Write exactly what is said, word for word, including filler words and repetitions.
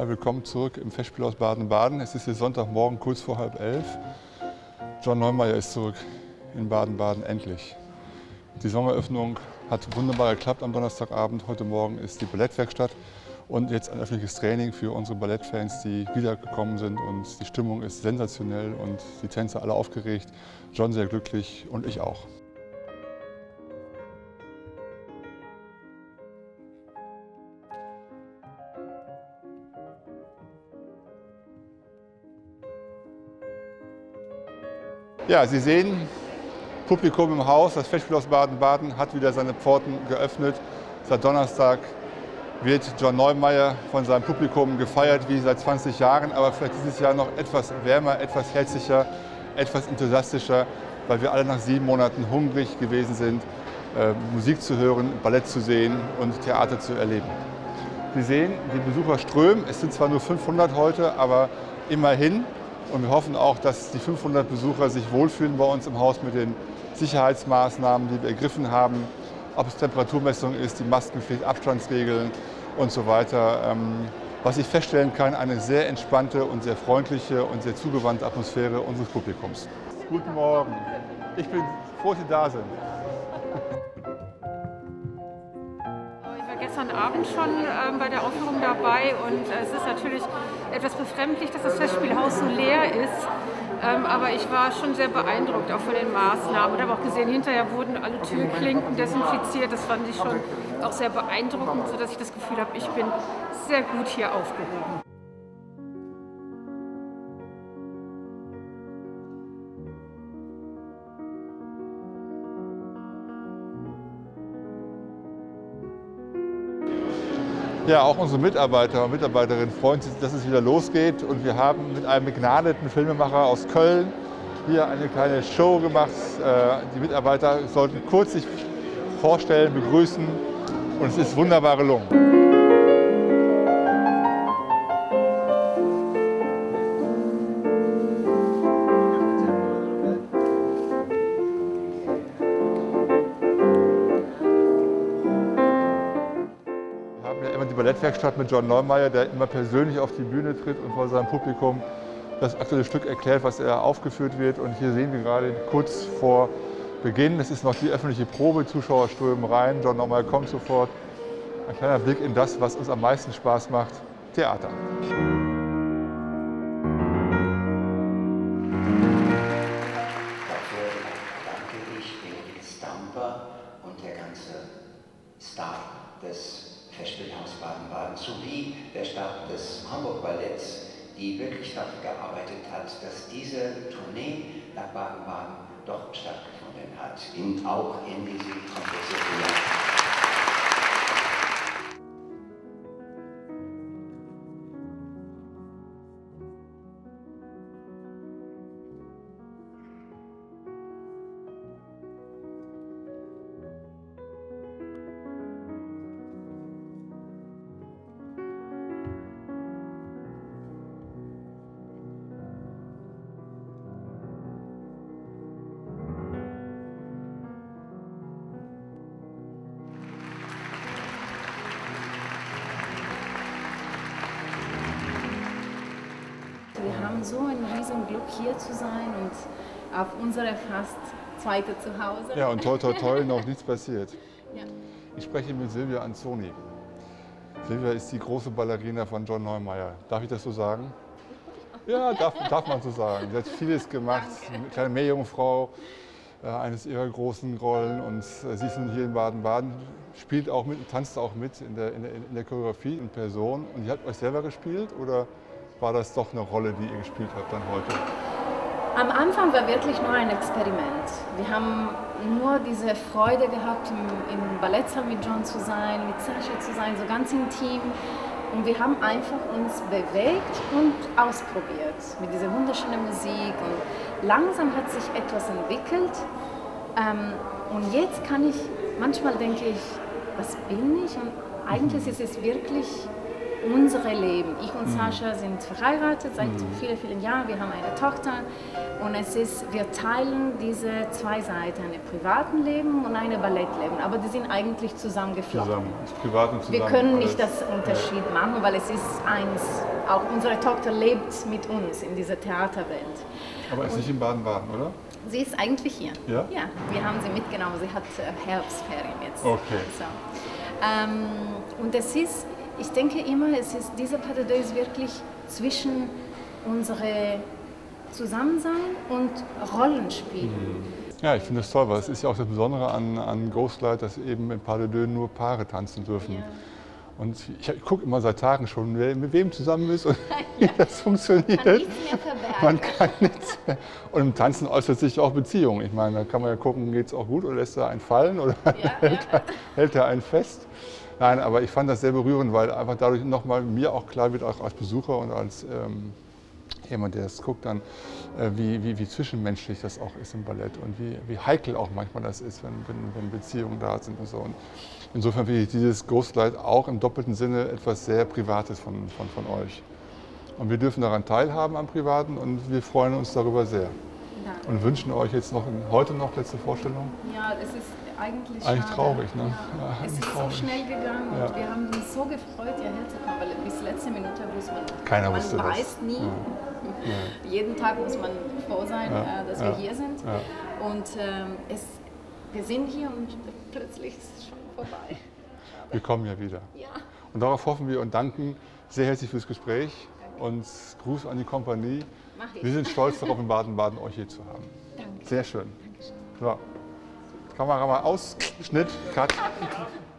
Ja, willkommen zurück im Festspielhaus Baden-Baden. Es ist hier Sonntagmorgen, kurz vor halb elf. John Neumeier ist zurück in Baden-Baden, endlich. Die Saisoneröffnung hat wunderbar geklappt am Donnerstagabend. Heute Morgen ist die Ballettwerkstatt und jetzt ein öffentliches Training für unsere Ballettfans, die wiedergekommen sind. Und die Stimmung ist sensationell und die Tänzer alle aufgeregt. John sehr glücklich und ich auch. Ja, Sie sehen, Publikum im Haus, das Festspielhaus Baden-Baden hat wieder seine Pforten geöffnet. Seit Donnerstag wird John Neumeier von seinem Publikum gefeiert wie seit zwanzig Jahren, aber vielleicht dieses Jahr noch etwas wärmer, etwas herzlicher, etwas enthusiastischer, weil wir alle nach sieben Monaten hungrig gewesen sind, äh, Musik zu hören, Ballett zu sehen und Theater zu erleben. Sie sehen, die Besucher strömen. Es sind zwar nur fünfhundert heute, aber immerhin. Und wir hoffen auch, dass die fünfhundert Besucher sich wohlfühlen bei uns im Haus mit den Sicherheitsmaßnahmen, die wir ergriffen haben. Ob es Temperaturmessung ist, die Maskenpflicht, Abstandsregeln und so weiter. Was ich feststellen kann, eine sehr entspannte und sehr freundliche und sehr zugewandte Atmosphäre unseres Publikums. Guten Morgen. Ich bin froh, dass Sie da sind. Gestern Abend schon äh, bei der Aufführung dabei und äh, es ist natürlich etwas befremdlich, dass das Festspielhaus so leer ist, ähm, aber ich war schon sehr beeindruckt auch von den Maßnahmen und habe auch gesehen, hinterher wurden alle Türklinken desinfiziert, das fand ich schon auch sehr beeindruckend, sodass ich das Gefühl habe, ich bin sehr gut hier aufgehoben. Ja, auch unsere Mitarbeiter und Mitarbeiterinnen freuen sich, dass es wieder losgeht. Und wir haben mit einem begnadeten Filmemacher aus Köln hier eine kleine Show gemacht. Die Mitarbeiter sollten kurz sich vorstellen, begrüßen und es ist wunderbar gelungen. Die Ballettwerkstatt mit John Neumeier, der immer persönlich auf die Bühne tritt und vor seinem Publikum das aktuelle Stück erklärt, was er aufgeführt wird. Und hier sehen wir gerade kurz vor Beginn, es ist noch die öffentliche Probe, Zuschauer strömen rein, John Neumeier kommt sofort. Ein kleiner Blick in das, was uns am meisten Spaß macht, Theater. Dafür danke ich Benedikt Stamper und der ganze Staff des Festspielhaus Baden-Baden sowie der Stab des Hamburg Balletts, die wirklich dafür gearbeitet hat, dass diese Tournee nach Baden-Baden doch stattgefunden hat, und auch in diesem komplizierten Jahr. Wir haben so ein riesen Glück, hier zu sein und auf unsere fast zweite Zuhause. Ja, und toi toi toi, noch nichts passiert. Ja. Ich spreche mit Silvia Anzoni. Silvia ist die große Ballerina von John Neumeier. Darf ich das so sagen? Ja, darf, darf man so sagen. Sie hat vieles gemacht, eine kleine Meerjungfrau, äh, eines ihrer großen Rollen. Und äh, sie ist nun hier in Baden-Baden, spielt auch mit, tanzt auch mit in der, in der, in der Choreografie in Person. Und ihr habt euch selber gespielt oder war das doch eine Rolle, die ihr gespielt habt dann heute? Am Anfang war wirklich nur ein Experiment. Wir haben nur diese Freude gehabt, im, im Ballettsaal mit John zu sein, mit Sascha zu sein, so ganz intim. Und wir haben einfach uns bewegt und ausprobiert mit dieser wunderschönen Musik. Und langsam hat sich etwas entwickelt. Ähm, und jetzt kann ich, manchmal denke ich, was bin ich? Und eigentlich ist es wirklich unser Leben. Ich und Sascha sind verheiratet seit vielen, vielen Jahren. Wir haben eine Tochter und es ist, wir teilen diese zwei Seiten, ein privaten Leben und ein Ballettleben. Aber die sind eigentlich zusammengeflochten. Zusammen, das Privat und zusammen. Wir können alles. nicht das Unterschied ja. machen, weil es ist eins. Auch unsere Tochter lebt mit uns in dieser Theaterwelt. Aber ist und nicht in Baden-Baden, oder? Sie ist eigentlich hier. Ja? Ja, wir haben sie mitgenommen. Sie hat Herbstferien jetzt. Okay. So. Ähm, und es ist, ich denke immer, es ist, dieser Pas de Deux ist wirklich zwischen unsere Zusammensein und Rollenspiel. Ja, ich finde das toll, weil es ist ja auch das Besondere an, an Ghostlight, dass eben in Pas de Deux nur Paare tanzen dürfen. Ja. Und ich gucke immer seit Tagen schon, wer mit wem zusammen ist und wie das funktioniert. Man kann nichts mehr verbergen. Man kann nichts mehr. Und im Tanzen äußert sich auch Beziehung. Ich meine, da kann man ja gucken, geht es auch gut oder lässt er einen fallen oder Ja, hält, ja. Er, hält er einen fest. Nein, aber ich fand das sehr berührend, weil einfach dadurch nochmal mir auch klar wird, auch als Besucher und als ähm, jemand, der das guckt, dann, äh, wie, wie, wie zwischenmenschlich das auch ist im Ballett und wie, wie heikel auch manchmal das ist, wenn, wenn, wenn Beziehungen da sind und so. Und insofern finde ich dieses Ghostlight auch im doppelten Sinne etwas sehr Privates von, von, von euch. Und wir dürfen daran teilhaben am Privaten und wir freuen uns darüber sehr. Danke. Und wünschen euch jetzt noch heute noch letzte Vorstellung. Ja, es ist eigentlich Eigentlich schade. traurig, ne? Ja. Ja, Es ist traurig. so schnell gegangen Ja. und wir haben uns so gefreut, hierher zu kommen, weil bis letzte Minute wusste man, Keiner man wusste weiß das. nie. Ja. Jeden Tag muss man froh sein, Ja. äh, dass Ja. wir hier sind. Ja. Und ähm, es, wir sind hier und plötzlich ist es schon vorbei. Wir kommen ja wieder. Ja. Und darauf hoffen wir und danken sehr herzlich fürs Gespräch und Gruß an die Kompanie. Mach ich. Wir sind stolz darauf, in Baden-Baden euch hier zu haben. Danke. Sehr schön. Dankeschön. So. Kamera mal aus, Schnitt, Cut.